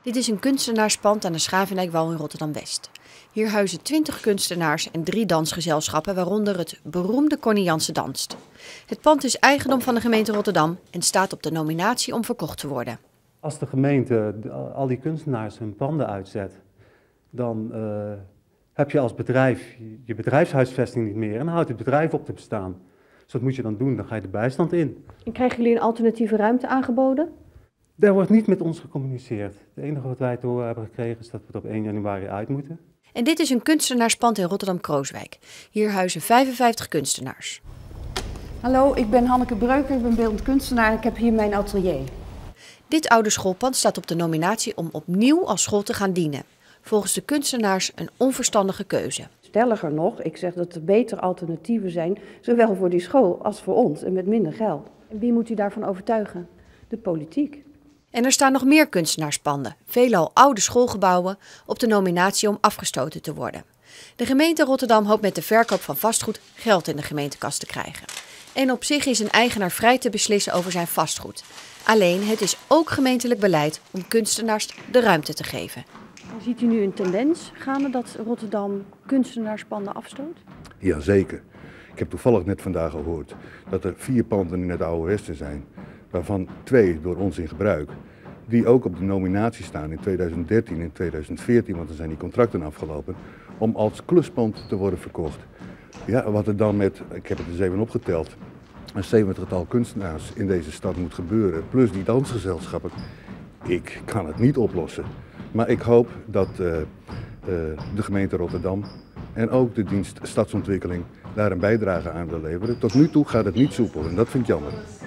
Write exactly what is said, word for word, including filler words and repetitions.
Dit is een kunstenaarspand aan de Schavendijkwal in Rotterdam-West. Hier huizen twintig kunstenaars en drie dansgezelschappen, waaronder het beroemde Connie Jansen Danst. Het pand is eigendom van de gemeente Rotterdam en staat op de nominatie om verkocht te worden. Als de gemeente al die kunstenaars hun panden uitzet, dan uh, heb je als bedrijf je bedrijfshuisvesting niet meer en dan houdt het bedrijf op te bestaan. Dus wat moet je dan doen? Dan ga je de bijstand in. En krijgen jullie een alternatieve ruimte aangeboden? Daar wordt niet met ons gecommuniceerd. Het enige wat wij te horen hebben gekregen is dat we er op één januari uit moeten. En dit is een kunstenaarspand in Rotterdam-Krooswijk. Hier huizen vijfenvijftig kunstenaars. Hallo, ik ben Hanneke Breuker, ik ben beeldend kunstenaar en ik heb hier mijn atelier. Dit oude schoolpand staat op de nominatie om opnieuw als school te gaan dienen. Volgens de kunstenaars een onverstandige keuze. Stelliger nog, ik zeg dat er betere alternatieven zijn, zowel voor die school als voor ons en met minder geld. En wie moet u daarvan overtuigen? De politiek. En er staan nog meer kunstenaarspanden, veelal oude schoolgebouwen, op de nominatie om afgestoten te worden. De gemeente Rotterdam hoopt met de verkoop van vastgoed geld in de gemeentekas te krijgen. En op zich is een eigenaar vrij te beslissen over zijn vastgoed. Alleen het is ook gemeentelijk beleid om kunstenaars de ruimte te geven. Ziet u nu een tendens gaande dat Rotterdam kunstenaarspanden afstoot? Jazeker. Ik heb toevallig net vandaag gehoord dat er vier panden in het Oude Westen zijn, waarvan twee door ons in gebruik, die ook op de nominatie staan in tweeduizend dertien en tweeduizend veertien, want dan zijn die contracten afgelopen, om als kluspand te worden verkocht. Ja, wat er dan met, ik heb het eens even opgeteld, een zeventigtal kunstenaars in deze stad moet gebeuren, plus die dansgezelschappen, ik kan het niet oplossen. Maar ik hoop dat uh, uh, de gemeente Rotterdam en ook de dienst Stadsontwikkeling daar een bijdrage aan wil leveren. Tot nu toe gaat het niet soepel en dat vind ik jammer.